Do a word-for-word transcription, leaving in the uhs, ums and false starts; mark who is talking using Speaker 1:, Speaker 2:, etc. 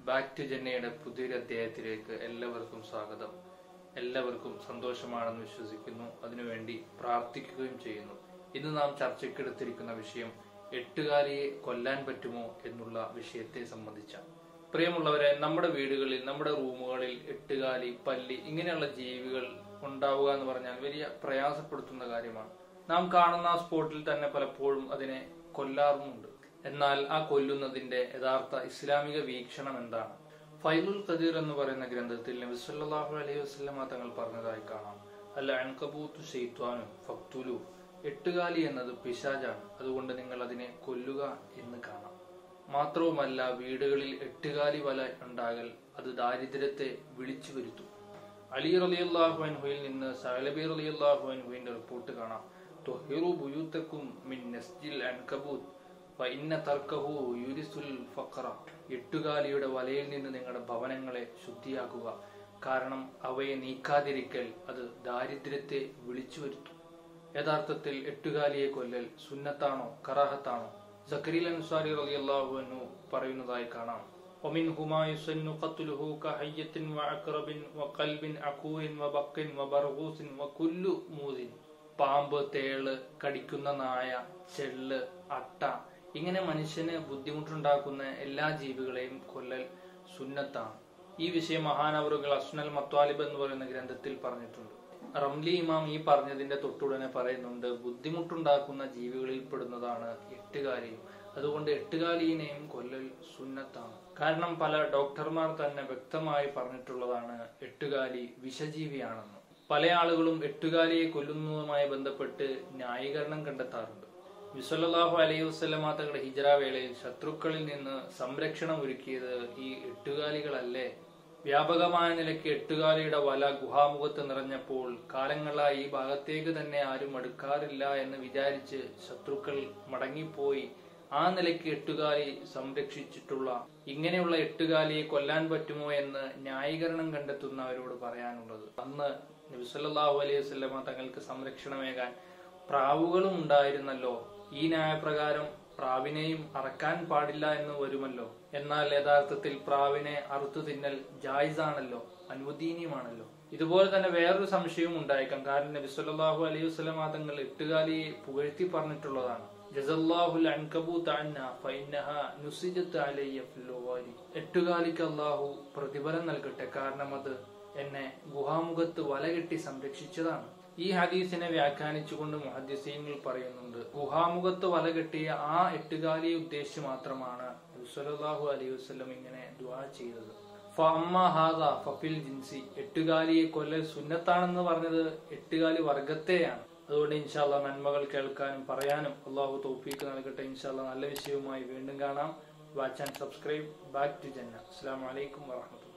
Speaker 1: Back to ജന്നയുടെ പുതിയൊരു അധ്യായത്തിലേക്ക് എല്ലാവർക്കും സ്വാഗതം. എല്ലാവർക്കും സന്തോഷമാണെന്ന് വിശ്വസിക്കുന്നു. അതിനുവേണ്ടി പ്രാർത്ഥിക്കുകയും ചെയ്യുന്നു. ഇന്ന് നാം ചർച്ചയ്ക്കെടുത്തിരിക്കുന്ന വിഷയം എട്ടുകാലിയെ കൊല്ലാൻ പറ്റുമോ എന്നുള്ള വിഷയത്തെ സംബന്ധിച്ചാണ്. പ്രിയമുള്ളവരെ, നമ്മുടെ വീടുകളിൽ, നമ്മുടെ റൂമുകളിൽ എട്ടുകാലി, പല്ലി ഇങ്ങനെയുള്ള ജീവികൾ ഉണ്ടാവുക എന്ന് പറഞ്ഞാൽ വലിയ പ്രയാസപ്പെടുത്തുന്ന കാര്യമാണ്. നാം കാണുന്ന ആ സ്പോട്ടിൽ തന്നെ പലപ്പോഴും അതിനെ കൊല്ലാറുമുണ്ട്. എന്നാൽ ആ കൊല്ലുന്നതിന്റെ യഥാർത്ഥ ഇസ്ലാമിക വീക്ഷണം എന്താണ്? ഫൈലുൽ ഖദീർ എന്ന് പറയുന്ന ഗ്രന്ഥത്തിൽ നബി സല്ലല്ലാഹു അലൈഹി വസല്ലമ തങ്ങൾ പറഞ്ഞതായി കാണാം, അൽ അൻകബൂതു ശൈത്വാനു ഫഖ്തുലു, എട്ടുകാലി എന്നത് പിശാചാണ്, അതുകൊണ്ട് നിങ്ങൾ അതിനെ കൊല്ലുക എന്ന് കാണാം. മാത്രവുമല്ല, വീടുകളിൽ എട്ടുകാലി വല ഉണ്ടാകൽ അത് ദാരിദ്ര്യത്തെ വിളിച്ചു വരുത്തും. അലി റളിയല്ലാഹു അൻഹുവിൽ നിന്ന് സഅലബി റളിയല്ലാഹു അൻഹുവിന്റെ റിപ്പോർട്ട് കാണാം, തുഹിറു ബുയൂതകും മിൻ നസ്ജിൽ അൻകബൂത് വഇന്ന തർക്കഹു യുരിസുൽ ഫഖറ, എട്ടുകാലിയുടെ വലയിൽ നിന്ന് നിങ്ങളുടെ ഭവനങ്ങളെ ശുദ്ധിയാക്കുക, കാരണം അവയെ നീക്കാതിരിക്കൽ അത് ദാരിദ്ര്യത്തെ വിളിച്ചു വരുത്തും. യഥാർത്ഥത്തിൽ എട്ടുകാലിയെ കൊല്ലൽ സുന്നത്താണോ കറാഹത്താണോ? സക്കരിയ അൻസാരി റളിയല്ലാഹു അൻഹു പറയുന്നതായി കാണാം, ومنهما يسن قتله كحية وعقرب وقلب عقور وبق وبرغوث وكل موذ, പാമ്പ്, തേള്, കടിക്കുന്ന നായ, ചെള്ള്, അട്ട ഇങ്ങനെ മനുഷ്യന് ബുദ്ധിമുട്ടുണ്ടാക്കുന്ന എല്ലാ ജീവികളെയും കൊല്ലൽ സുന്നത്താണ്. ഈ വിഷയം മഹാനവറുകൾ അസ്നൽ മത്വാലിബ് എന്ന് പറയുന്ന ഗ്രന്ഥത്തിൽ പറഞ്ഞിട്ടുണ്ട്. റംലി ഇമാം ഈ പറഞ്ഞതിന്റെ തൊട്ടുടനെ പറയുന്നുണ്ട്, ബുദ്ധിമുട്ടുണ്ടാക്കുന്ന ജീവികളിൽ പെടുന്നതാണ് എട്ടുകാലിയും, അതുകൊണ്ട് എട്ടുകാലിനെയും കൊല്ലൽ സുന്നത്താണ്. കാരണം പല ഡോക്ടർമാർ തന്നെ വ്യക്തമായി പറഞ്ഞിട്ടുള്ളതാണ് എട്ടുകാലി വിഷജീവിയാണെന്ന്. പല ആളുകളും എട്ടുകാലിയെ കൊല്ലുന്നതുമായി ബന്ധപ്പെട്ട് ന്യായീകരണം കണ്ടെത്താറുണ്ട്. നബി സല്ലല്ലാഹു അലൈഹി വസല്ലമ തങ്ങളുടെ ഹിജ്റ വേളയിൽ ശത്രുക്കളിൽ നിന്ന് സംരക്ഷണം ഒരുക്കിയത് ഈ എട്ടുകാലികളല്ലേ? വ്യാപകമായ നിലയ്ക്ക് എട്ടുകാലിയുടെ വല ഗുഹാമുഖത്ത് നിറഞ്ഞപ്പോൾ കാലങ്ങളായി ഈ ഭാഗത്തേക്ക് തന്നെ ആരും അടുക്കാറില്ല എന്ന് വിചാരിച്ച് ശത്രുക്കൾ മടങ്ങിപ്പോയി. ആ നിലയ്ക്ക് എട്ടുകാലി സംരക്ഷിച്ചിട്ടുള്ള ഇങ്ങനെയുള്ള എട്ടുകാലിയെ കൊല്ലാൻ പറ്റുമോ എന്ന് ന്യായീകരണം കണ്ടെത്തുന്നവരോട് പറയാനുള്ളത്, അന്ന് നബി സല്ലല്ലാഹു അലൈഹി വസല്ലമ തങ്ങൾക്ക് സംരക്ഷണമേകാൻ പ്രാവുകളും ഉണ്ടായിരുന്നല്ലോ. ഈ ന്യായപ്രകാരം പ്രാവിനെയും അറക്കാൻ പാടില്ല എന്ന് വരുമല്ലോ. എന്നാൽ യഥാർത്ഥത്തിൽ പ്രാവിനെ അറുത്തു തിന്നൽ ജായിസാണല്ലോ, അനുവദനീയമാണല്ലോ. ഇതുപോലെ തന്നെ വേറൊരു സംശയവും ഉണ്ടായേക്കാം. കാരണം നബി സല്ലല്ലാഹു അലൈഹി വസല്ലമ തങ്ങൾ എട്ടുകാലിയെ പുകഴ്ത്തി പറഞ്ഞിട്ടുള്ളതാണ്, ജസല്ലാഹുൽ അൻകബൂത അന്നാ ഫഇന്നഹാ നുസിജത് അലയ്യ ഫിൽ വവാരി, എട്ടുകാലിക്ക് അല്ലാഹു പ്രതിഫലം നൽകട്ടെ, കാരണം അത് എന്നെ ഗുഹാമുഖത്ത് വലകെട്ടി സംരക്ഷിച്ചതാണ്. ഈ ഹദീസിനെ വ്യാഖ്യാനിച്ചുകൊണ്ട് മുഹദ്ദിസീങ്ങൾ പറയുന്നുണ്ട്, ഗുഹാമുഖത്ത് വലകെട്ടിയ ആ എട്ടുകാലിയെ ഉദ്ദേശിച്ച് മാത്രമാണ് നബി സല്ലല്ലാഹു അലൈഹി വസല്ലം ഇങ്ങനെ ദുആ ചെയ്തത്. ഫഅമ്മാ ഹാദാ ഫഫിൽ ജിൻസി, എട്ടുകാലിയെ കൊല്ലൽ സുന്നത്താണെന്ന് പറഞ്ഞത് എട്ടുകാലി വർഗത്തെയാണ്. അതുകൊണ്ട് ഇൻഷാ അല്ലാഹ് നന്മകൾ കേൾക്കാനും പറയാനും അല്ലാഹു തൗഫീഖ് നൽകട്ടെ. ഇൻഷാ അല്ലാഹ് നല്ല വിഷയവുമായി വീണ്ടും കാണാം. Watch and subscribe back to ജന്ന. അസ്സലാമു അലൈക്കും വറഹ്മത്തുള്ളാഹി.